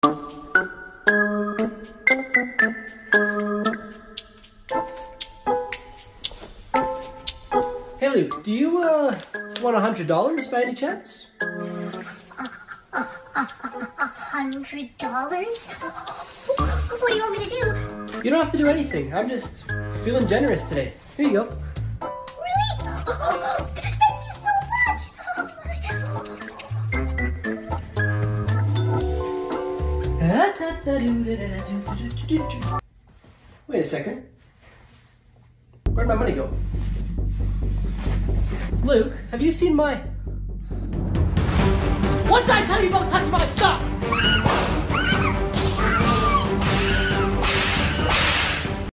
Hey Luke, do you want $100 by any chance? $100? What do you want me to do? You don't have to do anything. I'm just feeling generous today. Here you go. Really? Thank you so much. Wait a second. Where'd my money go? Luke, have you seen my... What did I tell you about touching my stuff?